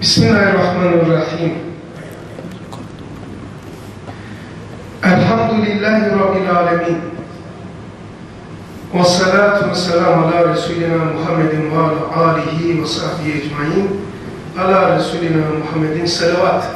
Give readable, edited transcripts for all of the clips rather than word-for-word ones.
Bismillahirrahmanirrahim. Elhamdülillahi Rabbil alemin. Ve salatu ve selamu ala Resulina Muhammedin ve ala alihi ve sahbihi ecmain. Ala Resulina Muhammedin selavat.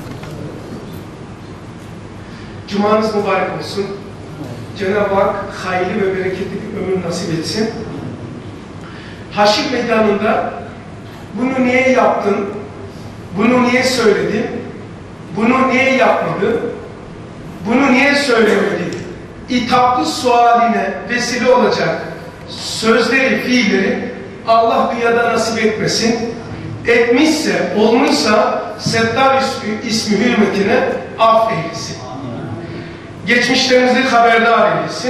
Cumanız mübarek olsun. Cenab-ı Hak hayırlı ve bereketli bir ömür nasip etsin. Haşr meydanında bunu niye yaptın, bunu niye söyledin, bunu niye yapmadın, bunu niye söylemedin, itaplı sualine vesile olacak sözleri, fiilleri Allah dünyada nasip etmesin. Etmişse, olmuşsa Settar ismi hürmetine affeylesin. Geçmişlerimizi haberdar eylesin.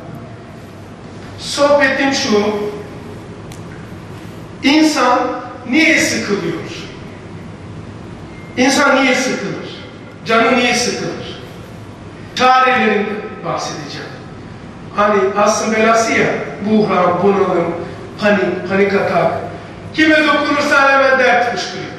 Sohbetim şu: İnsan niye sıkılıyor? İnsan niye sıkılır? Canı niye sıkılır? Çarelerini bahsedeceğim. Hani asrın belası ya, buhran, bunalım, panik atak. Kime dokunursa hemen dert fışkırıyor.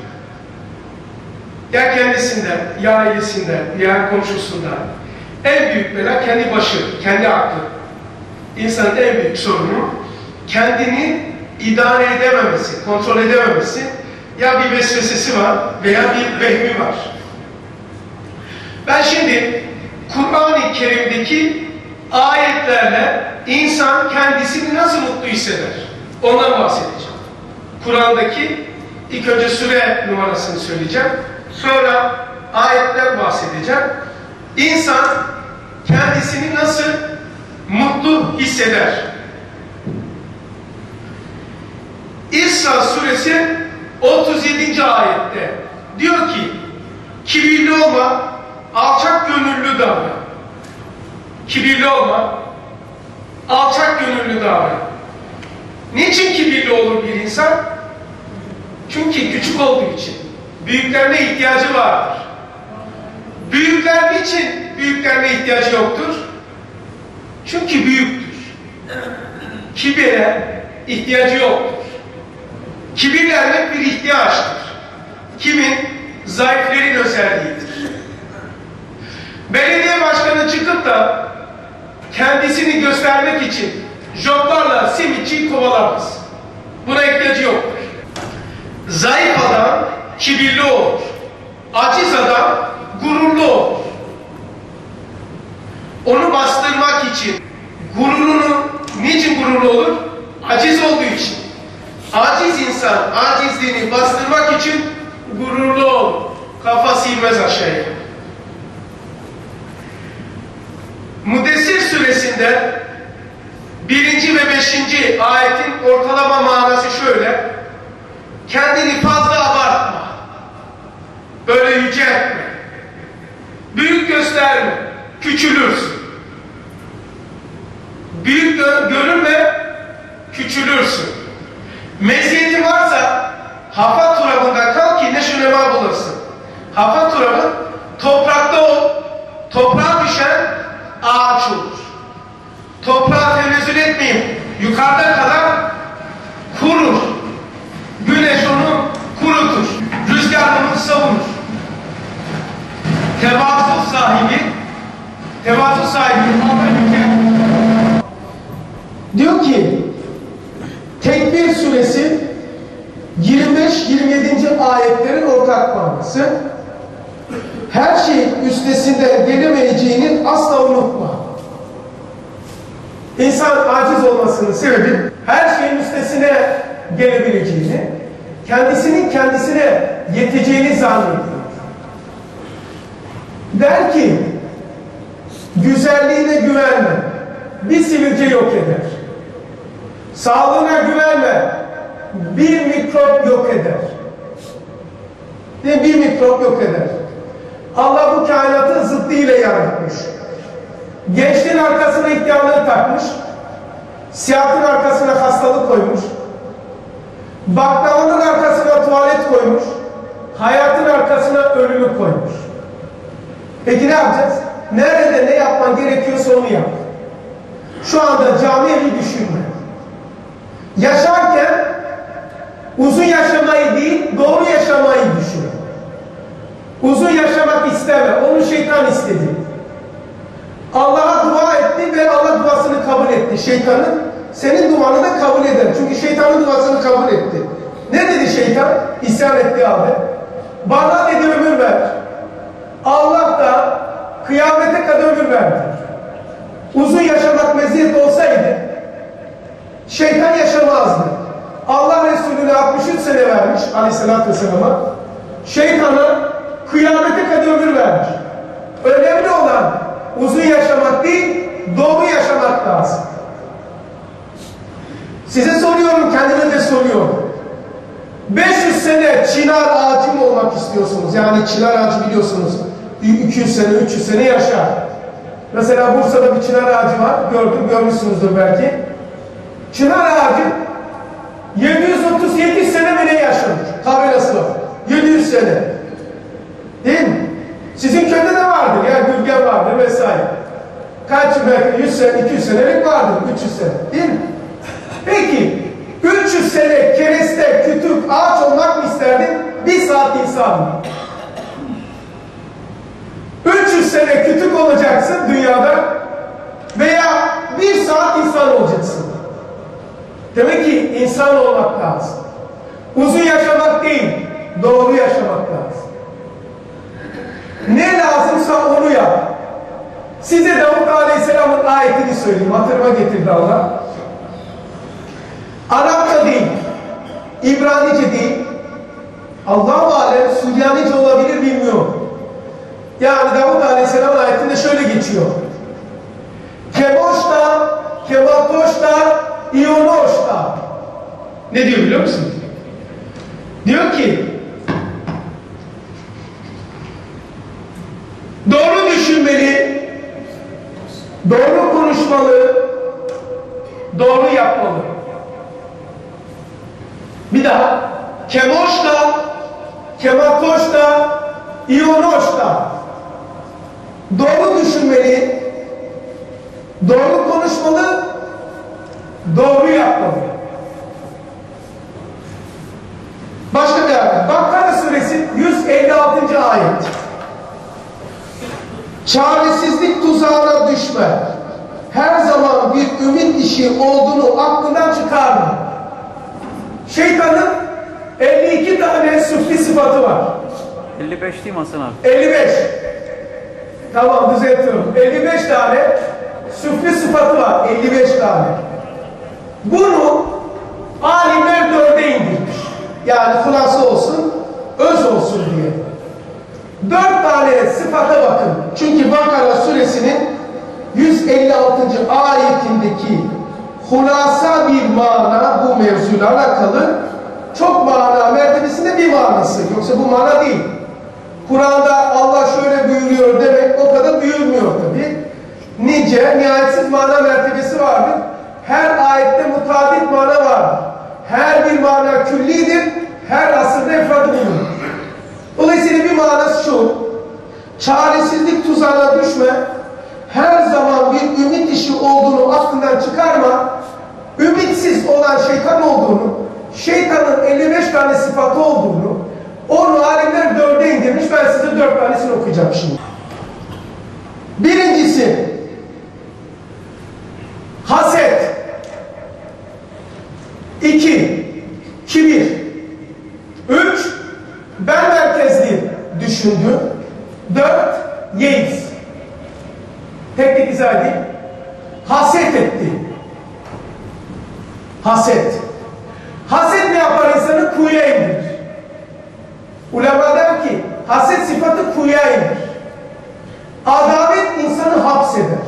Ya kendisinden, ya ailesinden, ya komşusundan. En büyük bela kendi başı, kendi aklı. İnsanın en büyük sorunu kendini idare edememesi, kontrol edememesi. Ya bir vesvesesi var veya bir vehmi var. Ben şimdi Kur'an-ı Kerim'deki ayetlerle insan kendisini nasıl mutlu hisseder? Ondan bahsedeceğim. Kur'an'daki ilk önce sure numarasını söyleyeceğim. Sonra ayetler bahsedeceğim. İnsan kendisini nasıl mutlu hisseder? İsra suresi 37. ayette diyor ki, kibirli olma, alçak gönüllü davran. Kibirli olma, alçak gönüllü davran. Niçin kibirli olur bir insan? Çünkü küçük olduğu için. Büyüklerine ihtiyacı vardır. Büyükler niçin büyüklerine ihtiyacı yoktur? Çünkü büyüktür. Kibire ihtiyacı yoktur. Kibirlenmek bir ihtiyaçtır. Kimin? Zayıflerin özelliğidir. Belediye başkanı çıkıp da kendisini göstermek için joplarla simitçiyi kovalamaz. Buna ihtiyacı yoktur. Zayıf adam kibirli olur. Aciz adam gururlu olur. Onu bastırmak için, gururunu, niçin gururlu olur? Aciz olduğu için. Aciz insan acizliğini bastırmak için gururlu olur. Kafası inmez aşağıya. Müddessir suresinde 1. ve 5. ayetin ortalama manası şöyle: kendini fazla abartma, böyle yüceltme, büyük gösterme, küçülürsün. Büyük görünme, küçülürsün. Meziyeti varsa Hafa turabında kal ki neşünema bulasın. Hafa turabı toprakta ol, toprağa düşen ağaç olur. Toprağa tenezzül etmeyin, yukarıda kalan kurur. Güneş onu kurutur, rüzgar onu savunur. Tevazu sahibi diyor ki, Tekbir suresi 25-27. ayetlerin ortak manası: her şeyin üstesinden gelemeyeceğini asla unutma. İnsan aciz olmasının sebebi her şeyin üstesine gelebileceğini, kendisinin kendisine yeteceğini zannediyor. Der ki, güzelliğine güvenme, bir sivilce yok eder. Sağlığına güvenme, bir mikrop yok eder. Bir mikrop yok eder. Allah bu kainatı zıddıyla yaratmış. Gençliğin arkasına ihtiyarlığı takmış. Siyahtın arkasına hastalık koymuş. Baklavanın arkasına tuvalet koymuş. Hayatın arkasına ölümü koymuş. Peki ne yapacağız? Nerede ne yapman gerekiyorsa onu yap. Şu anda cami evi düşünme. Yaşarken Uzun yaşamayı değil, doğru yaşamayı düşün. Uzun yaşamak isteme, onu şeytan istedi. Allah'a dua etti ve Allah duasını kabul etti. Şeytanın senin duanı da kabul eder. Çünkü şeytanın duasını kabul etti. Ne dedi şeytan? İsyan etti abi. Bana dedi ömür ver. Allah da kıyamete kadar ömür verdi. Uzun yaşamak meziyet olsaydı şeytan yaşamazdı. Allah Resulü'ne 63 sene vermiş aleyhissalatü vesselam'a. Şeytana kıyamete kadar ömür vermiş. Önemli olan uzun yaşamak değil, doğru yaşamak lazım. Size soruyorum, kendime de soruyorum. 500 sene çınar ağacı mı olmak istiyorsunuz? Yani çınar ağacı biliyorsunuz. 200 sene, 300 sene yaşar. Mesela Bursa'da bir çınar ağacı var. Görmüşsünüzdür belki. Çınar ağacı 737 sene mi ne yaşamış? Tabelası var. 700 sene. Değil mi? Sizin köyde de vardır. Yani Gürgen vardır vesaire. Kaç belki 100 sene, 200 senelik vardır. 300 sene. Değil mi? Peki 300 sene kereste, kütük, ağaç olmak mı isterdin? 1 saat insan mı? 300 sene kütük olacaksın dünyada veya 1 saat insan olacaksın. Demek ki insan olmak lazım. Uzun yaşamak değil, doğru yaşamak lazım. Ne lazımsa onu yap. Size Davut Aleyhisselam'ın ayetini söyleyeyim. Hatırıma getirdi Allah. Arapça değil, İbranice değil, Allah-u Alem Süryanice olabilir bilmiyorum. Yani Davut Aleyhisselam ayetinde şöyle geçiyor. Kemoşta, kematoşta, iyonoşta. Ne diyor biliyor musun? Diyor ki, doğru düşünmeli, doğru konuşmalı, doğru yapmalı. Bir daha. Kemoşta, kematoşta, iyonoşta. Doğru düşünmeli, doğru konuşmalı, doğru yapmalı. Başka bir ayet. Bakara suresi 156. ayet. Çaresizlik tuzağına düşme. Her zaman bir ümit işi olduğunu aklından çıkarma. Şeytanın 52 tane süfli sıfatı var. 55 değil mi Hasan abi? 55. Tamam düzeltiyorum. 55 tane süfli sıfatı var. 55 tane. Bunu alimler 4'e indirmiş. Yani hulasa olsun, öz olsun diye. 4 tane sıfata bakın. Çünkü Bakara suresinin 156. ayetindeki hulasa bir mana bu mevzuyla alakalı çok mana mertebesinde bir manası. Yoksa bu mana değil. Kur'an'da Allah şöyle buyuruyor demek o kadar buyurmuyor tabi. Nice, nihayetsiz mana mertebesi vardır. Her ayette mutadit mana vardır. Her bir mana küllidir. Her asırda efradı bulunur. Dolayısıyla bir manası şu. Çaresizlik tuzağına düşme. Her zaman bir ümit işi olduğunu aklından çıkarma. Ümitsiz olan şeytan olduğunu, şeytanın 55 tane sıfatı olduğunu, onu alimler 4'e indirmiş. Ben size 4 tanesini okuyacağım şimdi. Birincisi, haset. 2, kibir. 3, ben merkezli düşündü. 4, yeis. Tek tek izah edeyim. Haset etti. Haset. Haset ne yapar insanı? Kuyuya indirir. Ulema der ki, haset sıfatı kuyuya indirir. Adalet insanı hapseder.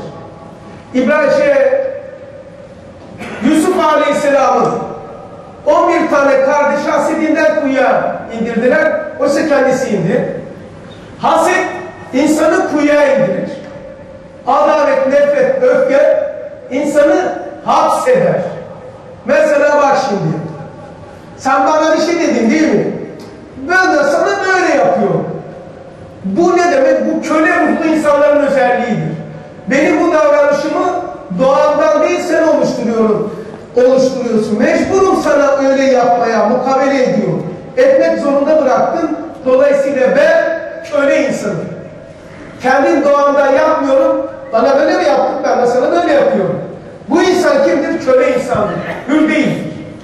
Yusuf Aleyhisselam'ın 11 tane kardeş hasedinden kuyuya indirdiler. Oysa kendisi indi. Haset insanı kuyuya indirir. Adalet, nefret, öfke insanı hapseder. Mesela bak şimdi. Sen bana bir şey dedin değil mi? Ben de sana böyle yapıyorum. Bu ne demek? Bu köle ruhlu insanların özelliğidir. Benim bu davranışımı doğamdan değil sen oluşturuyorum. oluşturuyorsun. Mecburum sana öyle yapmaya, mukabele ediyorum. Etmek zorunda bıraktın. Dolayısıyla ben köle insanım. Kendim doğamdan yapmıyorum. Bana böyle mi yaptın? Ben de sana böyle yapıyorum. Bu insan kimdir? Köle insandır. Hür değil.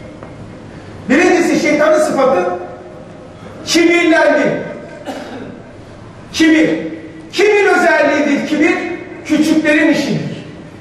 Birincisi şeytanın sıfatı kibirlendi. Kibir. Kimin özelliğidir kibir? Küçüklerin işidir.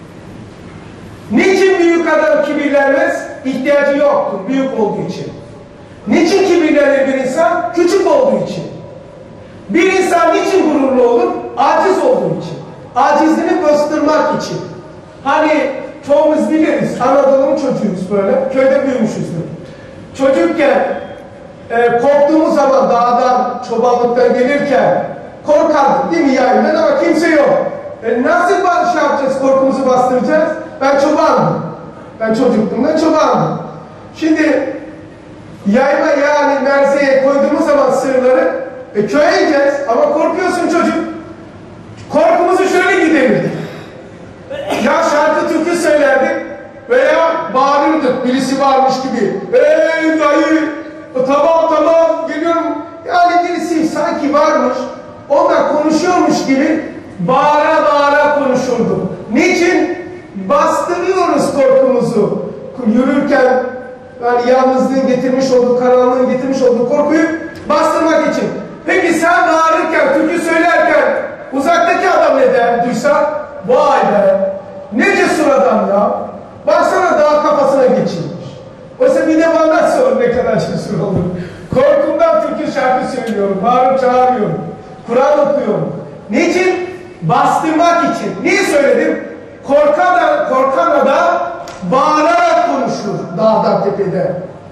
Niçin büyük adam kibirlenmez? İhtiyacı yoktur büyük olduğu için. Niçin kibirlenir bir insan? Küçük olduğu için. Bir insan niçin gururlu olur? Aciz olduğu için. Acizliğini bastırmak için. Hani çoğumuz biliriz, Anadolu'nun çocuğuyuz böyle, köyde büyümüşüzdür. Çocukken korktuğumuz zaman dağdan, çobanlıktan gelirken korkardık değil mi yayından ama kimse yok. Nasıl şey yapacağız, korkumuzu bastıracağız? Ben çobandım. Ben çocukluğumda çobandım. Şimdi yayma yani merzeye koyduğumuz zaman sığırları köye ineceğiz ama korkuyorsun çocuk. Korkumuzu şöyle giderirdik. Ya şarkı türkü söylerdik veya bağırırdık birisi varmış gibi. Hey dayı tamam geliyorum. Yani birisi sanki varmış ondan konuşuyormuş gibi bağıra bağıra konuşurduk. Niçin? Bastırıyoruz korkumuzu. Yürürken yani yalnızlığın getirmiş olduğu, karanlığın getirmiş olduğu korkuyu bastırmak için. Peki sen bağırırken, türkü söylerken uzaktaki adam ne der duysa? Vay be! Ne cesur adam ya! Baksana dağ kafasına geçirmiş. Oysa bir de bana sor ne kadar cesur olur. Korkumdan türkü şarkı söylüyorum, bağırıp çağırıyorum. Kur'an okuyorum. Niçin? Bastırmak için. Niye söyledim? Korkan adam bağırarak konuşur dağda tepede.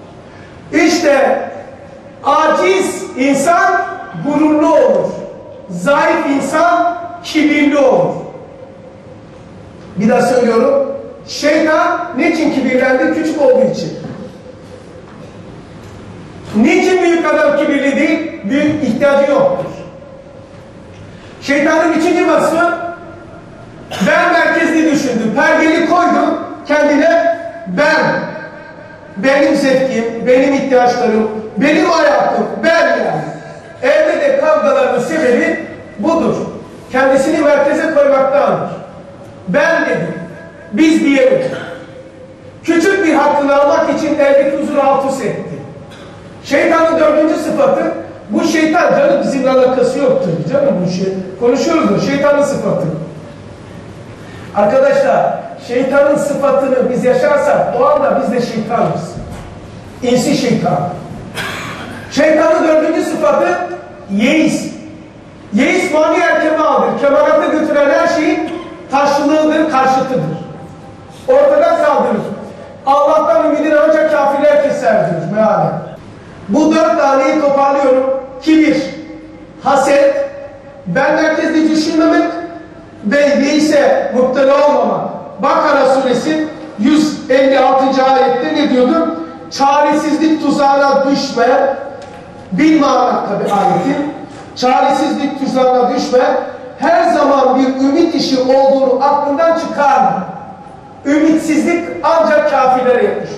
İşte aciz insan gururlu olur. Zayıf insan kibirli olur. Bir daha söylüyorum. Şeytan niçin kibirlendi? Küçük olduğu için. Niçin büyük adam kibirli değil? Büyük ihtiyacı yoktur. Şeytanın üçüncü vasfı ben merkezli düşündü. Pergeli koydu kendine benim zevkim, benim ihtiyaçlarım, benim hayatım, ben yani. Evde de kavgaların sebebi budur. Kendisini merkeze koymaktandır. Ben dedim, biz diyelim. Küçük bir hakkını almak için eldeki huzuru alt üst etti. Şeytanın dördüncü sıfatı, bu şeytan canım bizimle alakası yoktur canım bu şey. Konuşuyoruz da şeytanın sıfatı. Arkadaşlar şeytanın sıfatını biz yaşarsak o anda biz de şeytanız. İnsi şeytan. Şeytanın dördüncü sıfatı yeis. Yeis mani kemaldir. Kemalata götüren her şeyin taşlığıdır, karşıtıdır. Ortadan kaldırır. Allah'tan ümidini ancak kafirler keser diyor mealen. Bu dört taneyi toparlıyorum. Kibir, haset, ben merkezde düşünmemek ve yeise muhtela olmamak. Bakara suresi 156. ayette ne diyordu? Çaresizlik tuzağına düşme. Bir mana tabi ayetin. Çaresizlik tuzağına düşme. Her zaman bir ümit işi olduğunu aklından çıkarma. Ümitsizlik ancak kafirlere yakışıyor.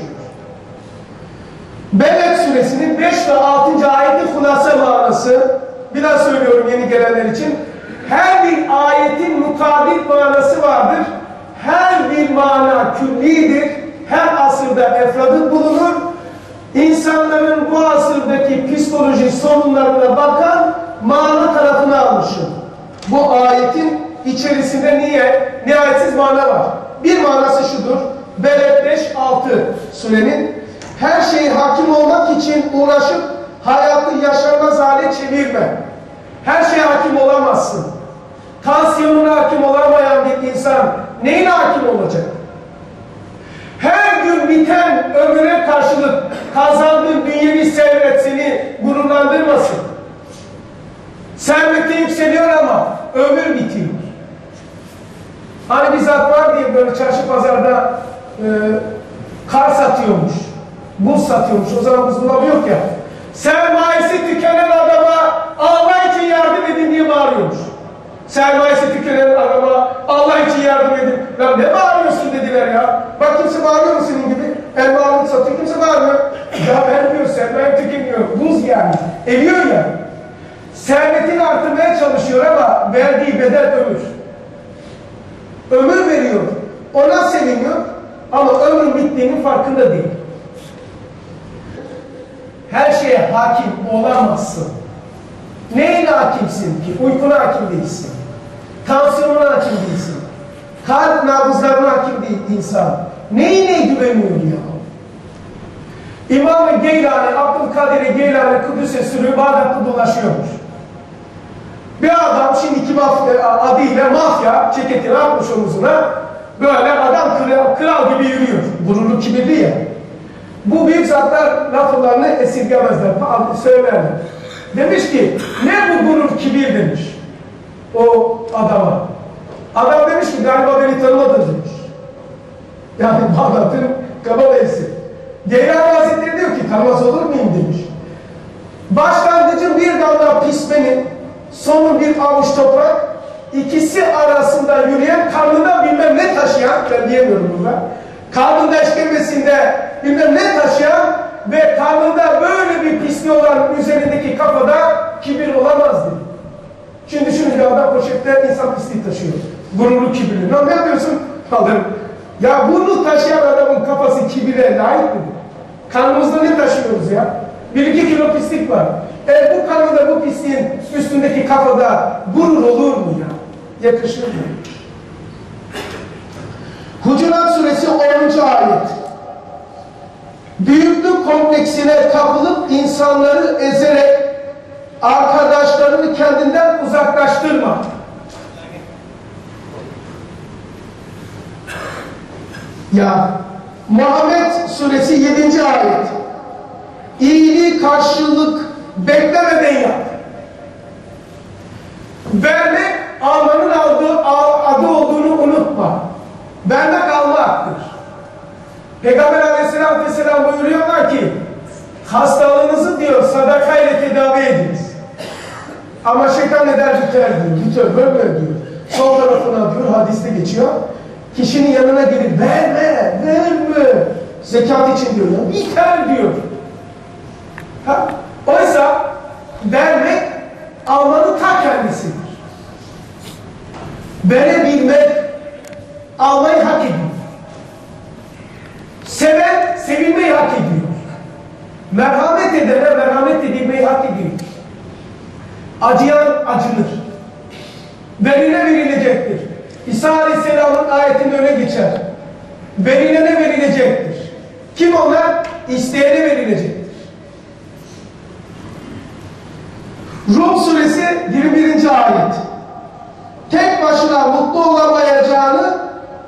Beled suresinin 5 ve 6. ayeti hulasa manası. Bir daha söylüyorum yeni gelenler için. Her bir ayetin mutabik manası vardır. Her bir mana küllidir. Her asırda efradı bulunur. İnsanların bu asırdaki psikolojik sorunlarına bakan mana tarafını almışım. Bu ayetin içerisinde nihayetsiz mana var. Bir manası şudur. Beled 5-6 surenin her şeye hakim olmak için uğraşıp hayatı yaşanmaz hale çevirme. Her şeye hakim olamazsın. Tansiyonuna hakim olamayan bir insan neyine hakim olacak? Her gün biten ömüre karşılık kazandığın dünyevi servet seni gururlandırmasın. Servette yükseliyor ama ömür bitiyor. Hani bir zat var diye böyle çarşı pazarda kar satıyormuş, buz satıyormuş. O zaman buzdolabı yok ya. Sermayesi tükenen adama Allah için yardım edin diye bağırıyormuş. sermayesi tükenen adama Allah için yardım edin. Lan ne bağırıyorsun dediler ya. Bak kimse bağırıyor mu senin gibi? Elmalık satıyor, kimse bağırmıyor. Ya vermiyor, sermaye tükeniyor. Buz yani. Eriyor ya. Servetini artırmaya çalışıyor ama verdiği bedel ömür. Ömür veriyor. Ona seviniyor ama ömrün bittiğinin farkında değil. Her şeye hakim olamazsın. Neyine hakimsin ki? Uykuna hakim değilsin. Tansiyonuna hakim değilsin. Kalp nabızlarına hakim değil insan. Neyine güveniyor ya? İmam-ı Geylani, Abdülkadir Geylani Kudüs'e sürüyor, Bağdat'ta dolaşıyormuş. Bir adam şimdiki adıyla mafya ceketini atmış omuzuna. Böyle adam kral gibi yürüyor. Gururlu, kibirli ya. Bu büyük zatlar laflarını esirgemezler, söylerler. Demiş ki, ne bu gurur, kibir demiş o adama. Adam demiş ki, galiba beni tanımadın demiş. Yani Bağdat'ın kabalayısı. Geylani Hazretleri diyor ki, tanımaz olur muyum demiş. Başlangıcın bir damla pismenin, sonu bir avuç toprak, ikisi arasında yürüyen, karnında bilmem ne taşıyan, ben diyemiyorum burada, karnında işkembesinde bilmem ne taşıyan ve karnında böyle bir pisliği olan üzerindeki kafada kibir olamaz dedi. Şimdi düşünün ya, adam poşette insan pisliği taşıyor. Gururlu, kibirli. Ne yapıyorsun? Alırım. Ya bunu taşıyan adamın kafası kibire layık mıdır? Karnımızda ne taşıyoruz ya? 1-2 kilo pislik var. Bu karnında bu pisliğin üstündeki kafada gurur olur mu ya? Yakışır mı? Hucurat Suresi 10. ayet. Büyüklük kompleksine kapılıp insanları ezerek arkadaşlarını kendinden uzaklaştırma. Ya Muhammed Suresi 7. ayet. İyiliği karşılık beklemeden yap. Vermek almanın adı olduğunu unutma. Vermek almaktır. Peygamber Aleyhisselam Vesselam buyuruyorlar ki, hastalığınızı diyor sadakayla tedavi ediniz. Ama şeytan eder biter diyor. Biter böyle diyor. Sol tarafına diyor, hadiste geçiyor. Kişinin yanına gelip verme, verme. Zekat için diyor ya. Biter diyor. Ha? Oysa vermek almanın ta kendisidir. Verebilmek almayı hak ediyor. Seven sevilmeyi hak ediyor. Merhamet edene merhamet edilmeyi hak ediyor. Acıyan acınır. Verine verilecektir. İsa Aleyhisselam'ın ayetinde öyle geçer. Verilene verilecektir. Kim onlar? İsteyene verilecektir. Rum Suresi 21. ayet. Tek başına mutlu olamayacağını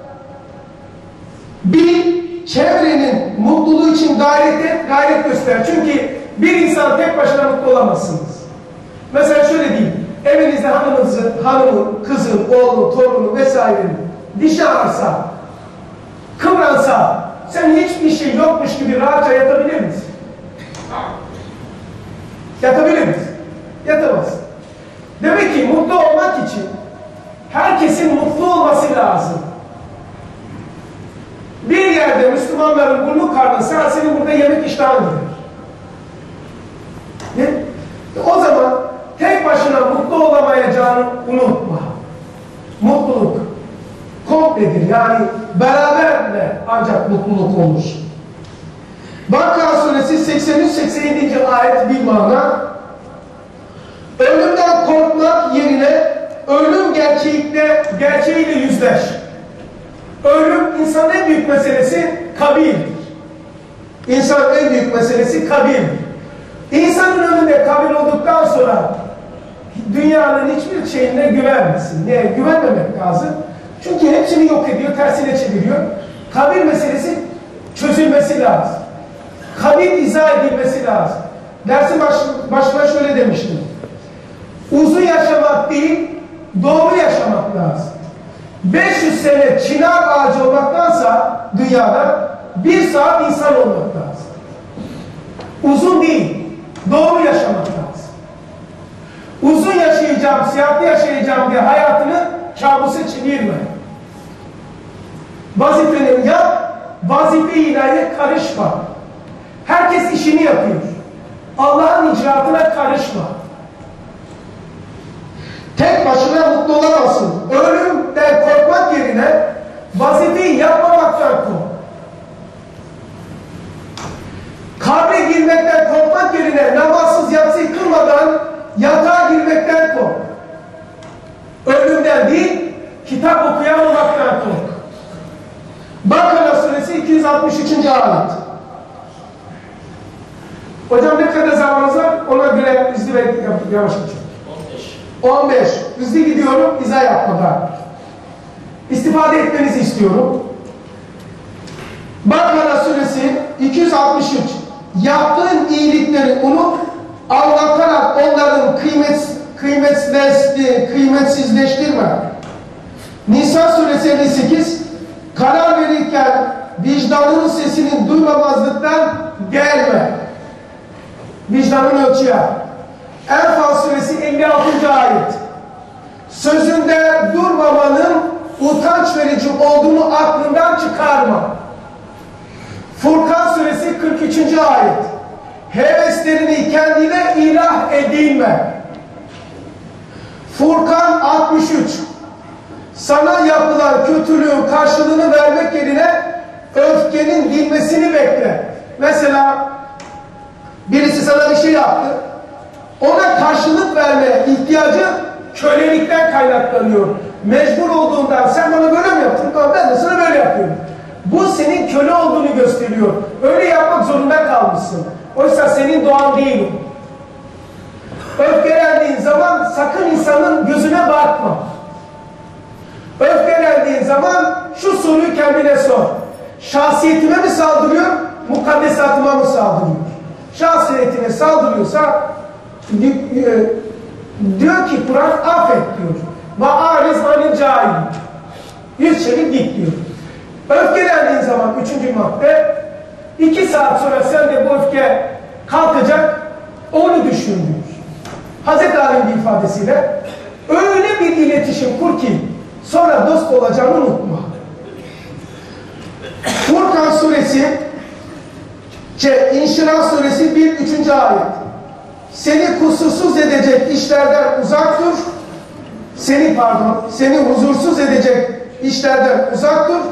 bil, çevrenin mutluluğu için gayret göster. Çünkü bir insan tek başına mutlu olamazsınız. Mesela şöyle diyeyim. Evinizde hanımın, kızın, oğlu, torunu vesairenin dişi ağrısa, kıvransa, sen hiçbir şey yokmuş gibi rahatça yatabilir misin? Yatabilir misin? Yatamazsın. Demek ki mutlu olmak için herkesin mutlu olması lazım. Bir yerde Müslümanların burnu karnısa senin burada yemek iştahın gelir. O zaman tek başına mutlu olamayacağını unutma. Mutluluk kompledir. Yani beraberle ancak mutluluk olur. Bakara Suresi 83-87. ayet bir mana. Ölümden korkmak yerine ölüm gerçeğiyle yüzleş. Ölüm insanın en büyük meselesi kabirdir. İnsanın en büyük meselesi kabirdir. İnsanın önünde kabir olduktan sonra dünyanın hiçbir şeyine güvenmesin. Niye? Güvenmemek lazım. Çünkü hepsini yok ediyor, tersine çeviriyor. Kabir meselesi çözülmesi lazım. Kabir izah edilmesi lazım. Dersin başına şöyle demiştim. Uzun yaşamak değil, doğru yaşamak lazım. 500 sene çınar ağacı olmaktansa dünyada 1 saat insan olmak lazım. Uzun değil, doğru yaşamak lazım. Uzun yaşayacak yaşayacağım, sıhhatli yaşayacağım diye hayatını kabusa çevirme. Vazifeni yap, vazife-i ilahiye karışma. Herkes işini yapıyor. Allah'ın icraatına karışma. Tek başına mutlu olamazsın. Ölümden korkmak yerine vazifeyi yapmamaktan kork. Kabre girmekten korkmak yerine namazsız yatsıyı kılmadan yatağa girmekten kork. Ölümden değil, kitap okuyamamaktan kork. Bakara suresi 263. ayet. Hocam ne kadar zamanımız var? Ona göre hızlı ve yavaş geçiyorum. 15. Hızlı gidiyorum, izah yapmadan. İstifade etmenizi istiyorum. Bakara suresi 263. Yaptığın iyilikleri unut, anlatarak onların kıymetsizleştirme. Nisa suresi 58. Karar verirken vicdanının sesini duymamazlıktan gelme. Vicdanın ölçüye. Enfal suresi 56. ayet. Sözünde durmamanın utanç verici olduğunu aklından çıkarma. Furkan suresi 43. ayet. Heveslerini kendine ilah edinme. Furkan 63. Sana yapılan kötülüğün karşılığını vermek yerine öfkenin dinmesini bekle. Mesela birisi sana bir şey yaptı. Ona karşılık vermeye ihtiyacı kölelikten kaynaklanıyor. Mecbur olduğundan sen bana böyle mi yaptın? Ben de sana böyle yapıyorum. Bu senin köle olduğunu gösteriyor. Öyle yapmak zorunda kalmışsın. Oysa senin doğan değil. Öfkelendiğin zaman sakın insanın gözüne bakma. Öfkelendiğin zaman şu soruyu kendine sor. Şahsiyetime mi saldırıyor, mukaddesatıma mı saldırıyor? Şahsiyetine saldırıyorsa diyor ki Kur'an affet diyor. Ma'ariz anil cahil. Yüz çevir git diyor. Öfkelendiğin zaman 3. madde 2 saat sonra sende bu öfke kalkacak, onu düşün diyor. Hazreti Ali'nin bir ifadesiyle öyle bir iletişim kur ki sonra dost olacağını unutma. Furkan suresi İnşirah suresi 1-3. ayet. Seni kusursuz edecek işlerden uzak dur. Seni huzursuz edecek işlerden uzak dur.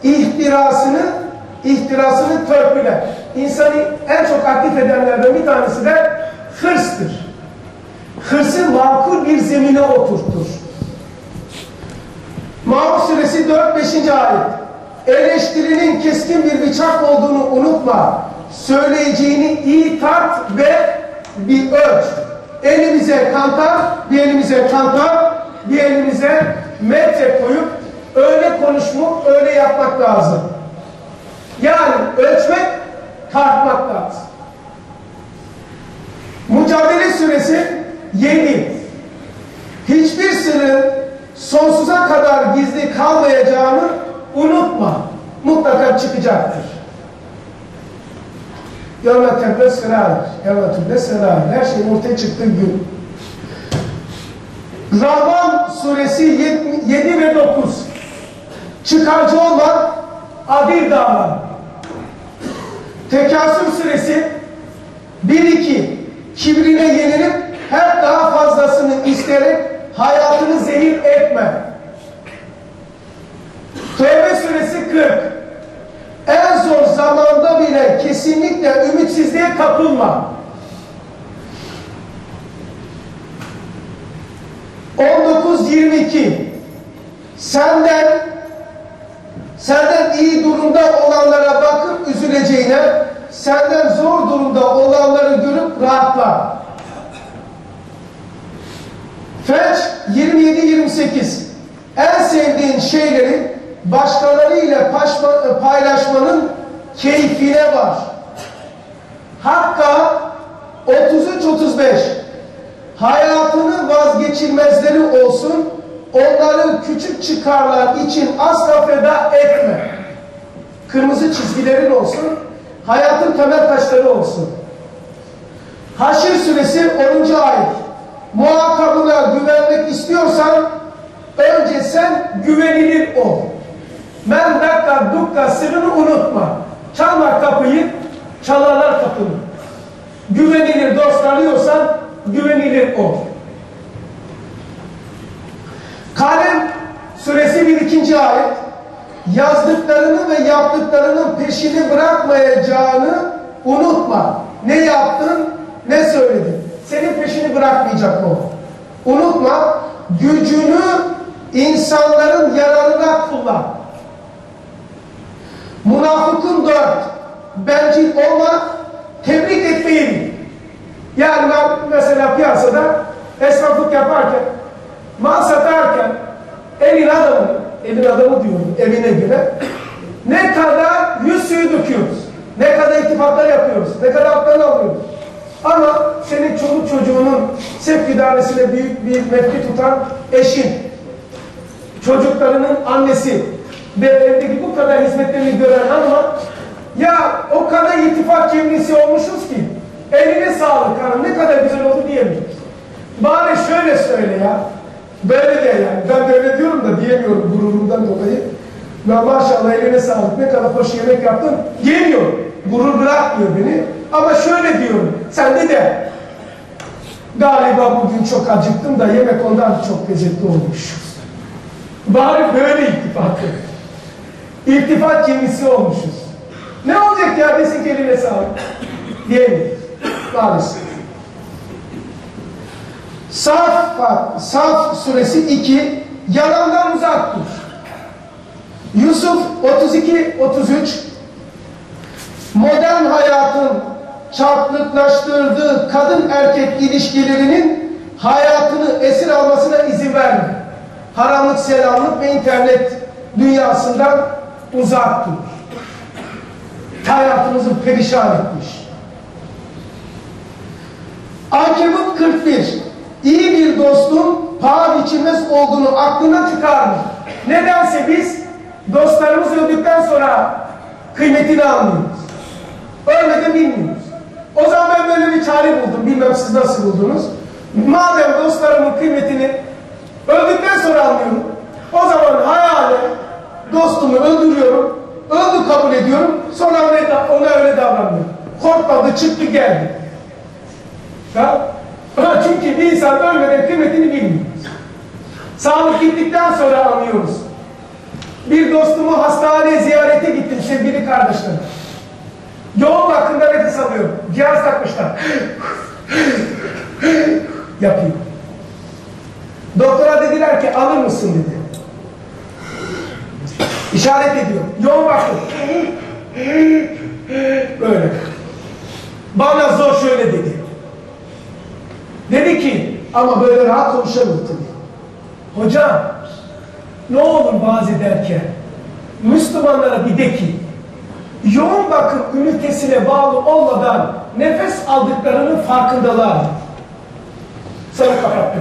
İhtirasını törpüle. İnsanı en çok aktif edenlerden bir tanesi de hırstır. Hırsı makul bir zemine oturtur. Maun suresi 4-5. ayet. Eleştirinin keskin bir bıçak olduğunu unutma. Söyleyeceğini iyi tart ve bir ölç. Elimize kantar, bir elimize kantar, bir elimize metre koyup öyle konuşmak, öyle yapmak lazım. Yani ölçmek, tartmak lazım. Mücadele suresi 7. Hiçbir sırrın sonsuza kadar gizli kalmayacağını unutma. Mutlaka çıkacaktır. Yevmetebde sırar. Yevmetebde sırar. Her şey ortaya çıktığı gün. Rahman suresi 7 ve 9. Çıkarcı olmak, adil davran. Tekasür suresi 1-2. Kibrine yenilip hep daha fazlasını isteyerek hayatını zehir etme. Tevbe suresi 40. En zor zamanda bile kesinlikle ümitsizliğe kapılma. 19-22. Senden iyi durumda olanlara bakıp üzüleceğine, senden zor durumda olanları görüp rahatla. Feç 27-28. En sevdiğin şeyleri başkalarıyla paylaşmanın keyfine var. Hakka 33-35. Hayatının vazgeçilmezleri olsun, onları küçük çıkarlar için asla feda etme. Kırmızı çizgilerin olsun, hayatın temel taşları olsun. Haşr suresi 10. ayet. muhatabına güvenmek istiyorsan önce sen güvenilir ol. Men dakka dukka sırrını unutma. Çalma kapıyı, çalarlar kapını. Güvenilir dost arıyorsan güvenilir ol. Kalem suresi 1. ayet, yazdıklarını ve yaptıklarının peşini bırakmayacağını unutma. Ne yaptın, ne söyledin. Senin peşini bırakmayacak o. Unutma, gücünü insanların yararına kullan. Münafıkın 4, bencil olma, tebrik etmeyi bil. Yani ben mesela piyasada esnaflık yaparken, mal satarken evin adamı diyorum evine göre ne kadar yüz suyu döküyoruz, ne kadar iltifatlar yapıyoruz, ne kadar haklarını alıyoruz. Ama senin çoluk çocuğunun sevk idaresine büyük bir mevki tutan eşin, çocuklarının annesi ve evdeki bu kadar hizmetlerini gören hanıma ya o kadar iltifat cemlisi olmuşuz ki eline sağlık hanım ne kadar güzel oldu diyemiyoruz. Bari şöyle söyle ya. Böyle de yani. Ben böyle diyorum da diyemiyorum gururumdan dolayı. Ya maşallah eline sağlık ne kadar hoş yemek yaptın diyemiyorum. Gurur bırakmıyor beni. Ama şöyle diyorum. Sen de galiba bugün çok acıktım da yemek ondan çok lezzetli olmuş. Bari böyle iltifat et. İltifat cemisi olmuşuz. Ne olacak ya desin ki eline sağlık diyemiyoruz. Maalesef. Saf suresi 2, yalandan uzak dur. Yusuf 32-33, modern hayatın çarpıklaştırdığı kadın erkek ilişkilerinin hayatını esir almasına izin verme. Haramlık, selamlık ve internet dünyasından uzak dur. Hayatımızı perişan etmiş. Ankebut 41, İyi bir dostun paha biçilmez olduğunu aklına çıkarma. Nedense biz dostlarımız öldükten sonra kıymetini anlıyoruz. Ölmeden bilmiyoruz. O zaman ben böyle bir çare buldum. Bilmem siz nasıl buldunuz. Madem dostlarımın kıymetini öldükten sonra anlıyorum. O zaman hayalen dostumu öldürüyorum. Öldü kabul ediyorum. Sonra ona öyle davranmıyorum. Korkmadı, çıktı geldi. Ha? Çünkü bir insan ölmeden kıymetini bilmiyor. Sağlık gittikten sonra anlıyoruz. Bir dostumu hastaneye ziyarete gittim sevgili kardeşlerim. Yoğun bakımda nefes alıyorum. Cihaz takmışlar. Yapayım. Doktora dediler ki alır mısın dedi. İşaret ediyor. Yoğun bakım. Böyle. Bana zor şöyle dedi. Dedi ki ama böyle rahat konuşamıyor dedi. Hocam ne olur vaaz ederken Müslümanlara bir de ki yoğun bakım ünitesine bağlı olmadan nefes aldıklarının farkındalar. Sana kapattım.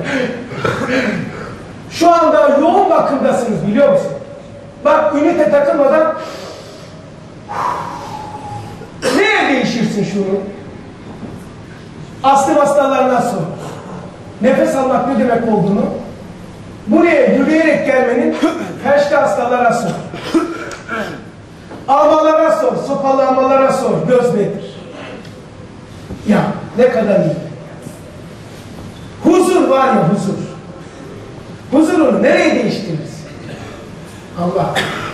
Şu anda yoğun bakımdasınız biliyor musun? Bak ünite takılmadan neye değişirsin şunu? Astım hastalarına sor. Nefes almak ne demek olduğunu, buraya yürüyerek gelmenin felçli hastalara sor. Almalara sor, sopalı almalara sor, göz nedir? Ya ne kadar iyi. Huzur var ya huzur. Huzurunu nereye değiştiririz? Allah.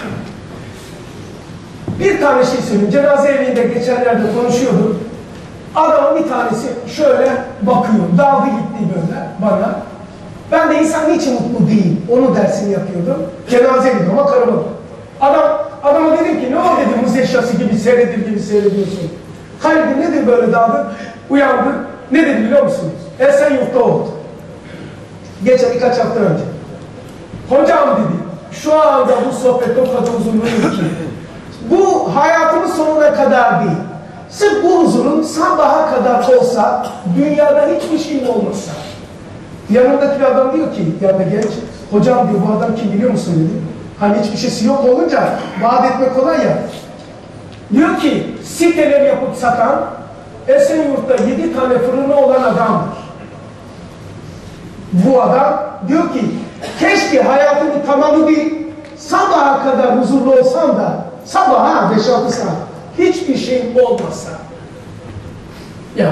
Bir tane şey söyleyeyim. Cenaze evinde geçenlerde konuşuyordum. Adamın bir tanesi şöyle bakıyor. Daldı gitti böyle bana. Ben de insan niçin mutlu değil? Onun dersini yapıyordum. Cenaze evinde ama karıma. Adama dedim ki ne oldu dedim muz eşyası gibi seyredilir gibi seyrediyorsun. Hayır dedim nedir böyle daldı? Uyandı. Ne dedi biliyor musunuz? Esenyurt'ta oldu. Geçen birkaç hafta önce. Hocam dedi şu anda bu sohbet o kadar uzunluğu ki bu hayatımın sonuna kadar değil. Sırf bu huzurun sabaha kadar olsa dünyada hiçbir şey olmasa. Yanımdaki bir adam diyor ki yanında genç hocam diyor bu adam kim biliyor musun dedi. Hani hiçbir şeysi yok olunca vaat etmek kolay ya. Diyor ki siteler yapıp satan Esenyurt'ta 7 tane fırını olan adamdır. Bu adam diyor ki keşke hayatımın tamamı değil sabaha kadar huzurlu olsam da sabaha 5-6 saat hiçbir şeyim olmasa. Ya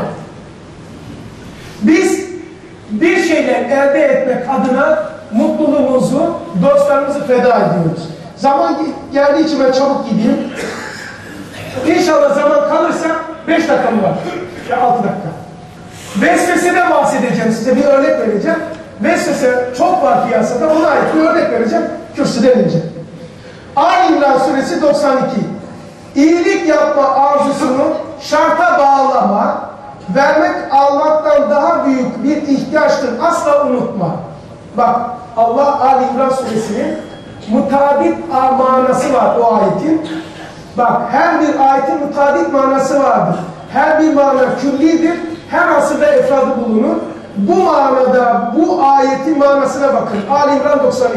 biz bir şeyler elde etmek adına mutluluğumuzu, dostlarımızı feda ediyoruz. Zaman geldiği için ben çabuk gideyim. İnşallah zaman kalırsa 5 dakikamı var. Ya 6 dakika. Vesveseden bahsedeceğim size, bir örnek vereceğim. Vesvese çok var piyasada, ona ait bir örnek vereceğim. Kürsüde vereceğim. Ali İmran suresi 92. İyilik yapma arzusunu şarta bağlama, vermek almaktan daha büyük bir ihtiyaçtır. Asla unutma. Bak Allah Ali İmran suresinin mutadit manası var o ayetin. Bak her bir ayetin mutadit manası vardır. Her bir mana küllidir. Her asırda efradı bulunur. Bu manada bu ayetin manasına bakın. Ali İmran 92.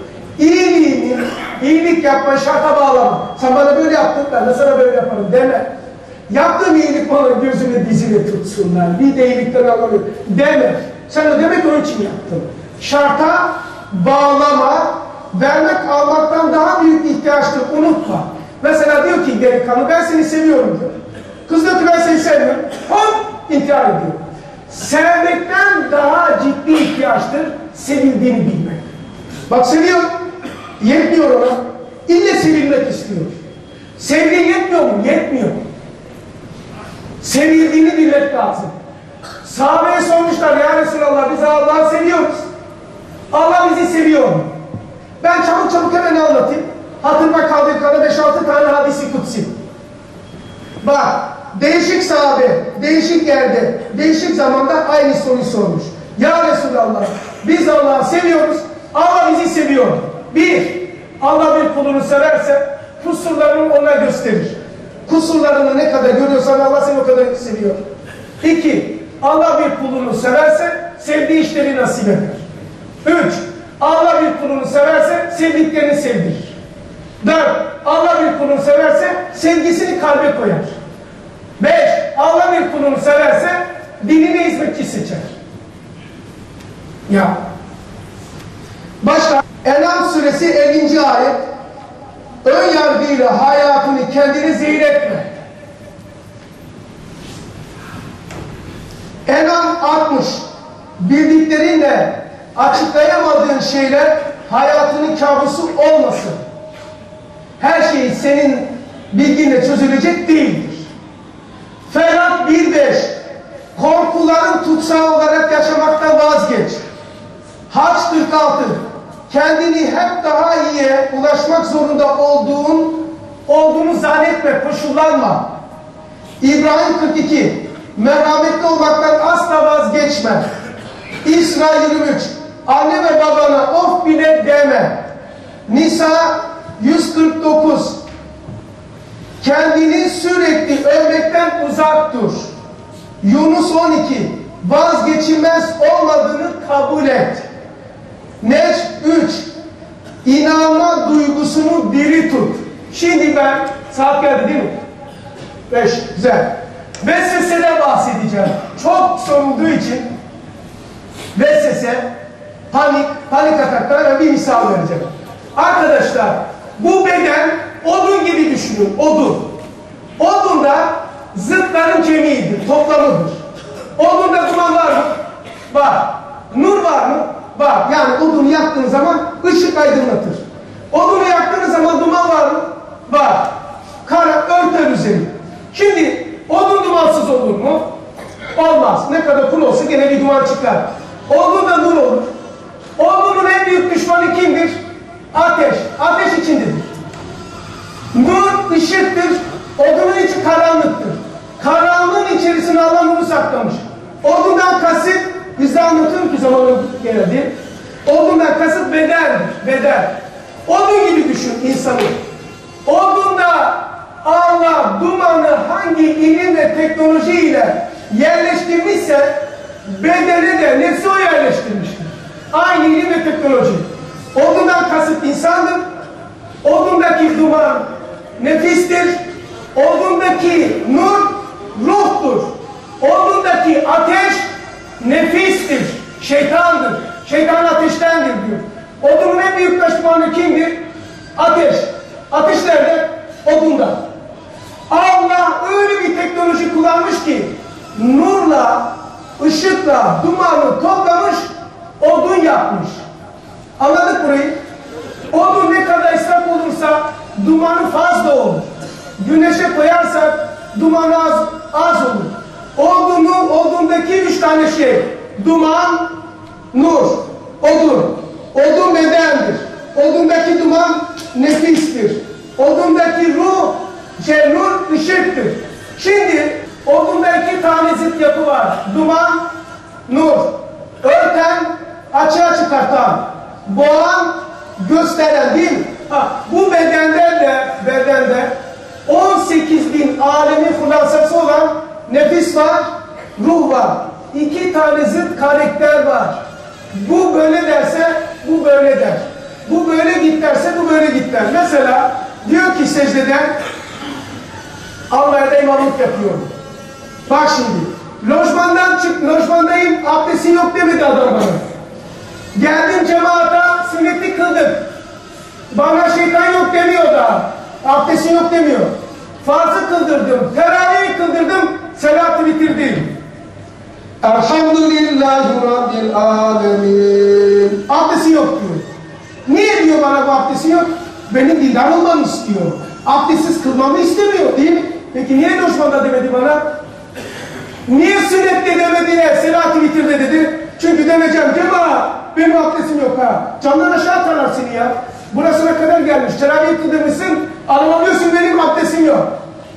İyilik yapma şarta bağlama. Sen bana böyle yaptın, ben de sana böyle yaparım deme. Yaptığım iyilik bana gözüne dizine tutsunlar. Bir de iyilikten alamıyor. Deme. Sen de demek onun için yaptın. Şarta bağlama, vermek almaktan daha büyük ihtiyaçtır. Unutma. Mesela diyor ki delikanlı, ben seni seviyorum diyor. Kız diyor ki ben seni sevmiyorum. Hop intihar ediyor. Sevmekten daha ciddi ihtiyaçtır sevildiğini bilmek. Bak seviyor, yetmiyor ona. İlle sevilmek istiyor. Sevdiğin yetmiyor mu? Yetmiyor. Sevildiğini bilmek lazım. Sahabeye sormuşlar, ya Resulallah biz Allah'ı seviyoruz. Allah bizi seviyor mu? Ben çabuk hemen anlatayım. Hatırıma kaldığı kadar 5-6 tane hadisi kutsi. Bak, değişik sahabe, değişik yerde, değişik zamanda aynı soruyu sormuş. Ya Resulallah, biz Allah'ı seviyoruz, Allah bizi seviyor. Bir, Allah bir kulunu severse, kusurlarını ona gösterir. Kusurlarını ne kadar görüyorsan Allah seni o kadar seviyor. İki, Allah bir kulunu severse, sevdiği işleri nasip eder. Üç, Allah bir kulunu severse, sevdiklerini sevdirir. 4. Allah bir kulunu severse sevgisini kalbe koyar. 5. Allah bir kulunu severse dinine hizmetçi seçer. Ya. Başka. En'am suresi 50. ayet. Ön yargıyla hayatını kendini zehir etme. En'am 60. Bildiklerinle açıklayamadığın şeyler hayatının kabusu olmasın. Her şey senin bilginle çözülecek değildir. Ferhat 1.5. Korkuların tutsağı olarak yaşamaktan vazgeç. Hac 46. Kendini hep daha iyiye ulaşmak zorunda olduğunu zannetme, koşullanma. İbrahim 42. Merhametli olmaktan asla vazgeçme. İsra 23. Anne ve babana of bile deme. Nisa 149. Kendini sürekli övmekten uzak dur. Yunus 12. Vazgeçilmez olmadığını kabul et. Necm 3. İnanma duygusunu diri tut. Şimdi ben, saat geldi değil mi? 5. Güzel. Vesveseden bahsedeceğim. Çok sorulduğu için vesvese, panik ataklara bir misal vereceğim. Arkadaşlar, bu beden odun gibi düşünün, odun. Odunda zıtların kemiğidir, toplamıdır. Odunda duman var mı? Var. Nur var mı? Var. Yani odunu yaktığın zaman ışık aydınlatır. Odunu yaktığınız zaman duman var mı? Var. Örter üzeri. Şimdi odun dumansız olur mu? Olmaz. Ne kadar kul olsa gene bir duman çıkar. Odunda nur olur. Odunun en büyük düşmanı kimdir? Ateş. Ateş içindedir. Nur ışıktır. Odunun içi karanlıktır. Karanlığın içerisine Allah nuru saklamış. Odundan kasıt, bize anlatıyorum ki zamanı geldi. Odundan kasıt bedendir. Beden. Odun gibi düşün insanı. Odunda Allah dumanı hangi ilim ve teknoloji ile yerleştirmişse bedene de nefsi o yerleştirmiştir. Aynı ilim ve teknoloji. Odundan kasıt insandır. Odundaki duman nefistir. Odundaki nur ruhtur. Odundaki ateş nefistir. Şeytandır. Şeytan ateştendir diyor. Odunun en büyük düşmanı kimdir? Ateş. Ateş nerede? Odunda. Allah öyle bir teknoloji kullanmış ki nurla, ışıkla, dumanı toplamış, odun yapmış. Anladık burayı? Odun ne kadar israf olursa dumanı fazla olur. Güneşe koyarsak dumanı az olur. Odundaki 3 tane şey. Duman, nur, odun. Odun bedendir. Odundaki duman nefistir. Odundaki nur ışıktır. Şimdi odunda 2 tane zıt yapı var. Duman, nur. Örten, açığa çıkartan. Boğan, gösteren değil mi? Bu bedende 18.000 alemin hülasası olan nefis var, ruh var. 2 tane zıt karakter var. Bu böyle derse bu böyle der. Bu böyle git derse bu böyle git der. Mesela diyor ki secdede Allah'a da imamlık yapıyorum. Bak şimdi lojmandayım abdestin yok demedi adam bana. Geldim cemaata sünneti kıldım. Bana şeytan yok demiyor da. Abdestin yok demiyor. Farzı kıldırdım. Teravih kıldırdım. Selatı bitirdim. Elhamdülillahi Rabbil alemin. Abdestin yok diyor. Niye diyor bana bu abdestin yok? Benim dindar olmamı istiyor. Abdestsiz kılmamı istemiyor değil mi? Peki niye lojmanda demedi bana? Niye sünnette demedi, selatı bitirdi dedi? Çünkü demeyeceğim cemaat. Benim abdestim yok ha. Camdan aşağı atarlar seni ya. Burasına kadar gelmiş. Teravih kıldırmışsın. Anlamıyorsun benim abdestim yok.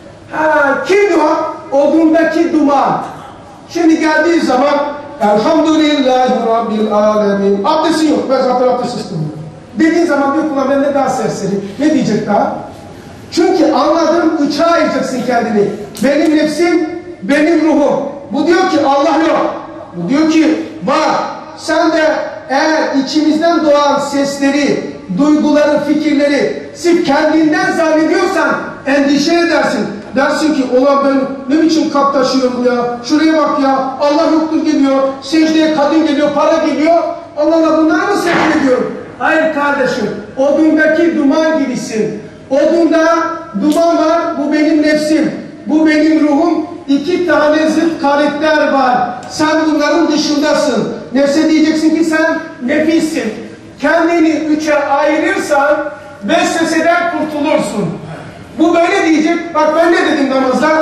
Kimdi o? Odundaki duman. Şimdi geldiği zaman Elhamdülillahi Rabbil alemin. Abdestin yok. Ben zaten abdestsiz kılıyorum. Dediğin zaman diyor kula bende daha serseri. Ne diyecek daha? Çünkü anladım, üçe ayıracaksın kendini. Benim nefsim, benim ruhum. Bu diyor ki Allah yok. Bu diyor ki var. Sen de eğer içimizden doğan sesleri, duyguları, fikirleri sırf kendinden zannediyorsan endişe edersin. Dersin ki ulan ben ne biçim kap taşıyorum ya. Şuraya bak ya. Allah yoktur geliyor. Secdeye kadın geliyor, para geliyor. Allah Allah bunları mı secde ediyorum? Hayır kardeşim. Odundaki duman gibisin. Odunda duman var. Bu benim nefsim. Bu benim ruhum. 2 tane zıt karakter var. Sen bunların dışındasın. Nefse diyeceksin ki sen nefissin. Kendini 3'e ayırırsan vesveseden kurtulursun. Bu böyle diyecek. Bak ben ne dedim namazda?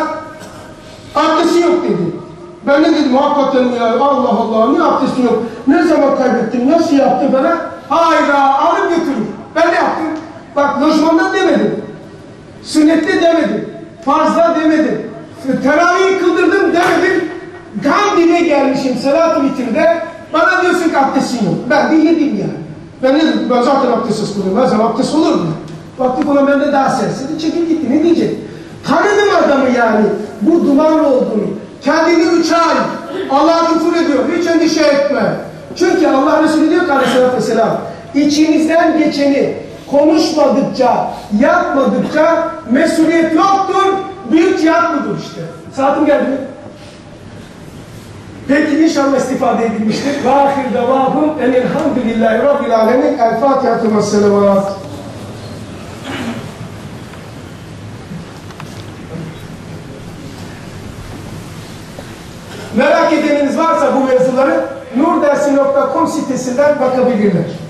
Abdesti yok dedim. Ben ne dedim? Hakikaten ya Allah Allah ne abdesti yok? Ne zaman kaybettim? Nasıl yaptı bana? Hayda alıp götürür. Ben ne yaptım? Bak lojmandan demedim. Sünnette demedim. Farzda demedim. Teravih kıldırdım demedim. Gam dibe gelmişim selat-ı vitirde. Bana diyorsun ki abdestin yok. Ben de yedim yani. Ben ne dedim? Ben zaten abdestsiz kılıyorum. Her zaman abdest olur mu? Baktık ona bende daha serseri. Çekil gitti. Ne diyecek? Tanıdım adamı yani. Bu dumanlı olduğunu. Kendini 3'e ay. Allah'a küfür ediyor. Hiç endişe etme. Çünkü Allah Resulü diyor ki aleyhissalatü vesselam. İçinizden geçeni konuşmadıkça, yapmadıkça mesuliyet yoktur. Büyük cihat budur işte. Saatim geldi mi? Peki inşallah istifade edilmiştir. Ve ahir devabım enelhamdülillahi rabbil alemin. El Fatiha'tü ve selavat. Merak edeniniz varsa bu mevzuları nurdersi.com sitesinden bakabilirler.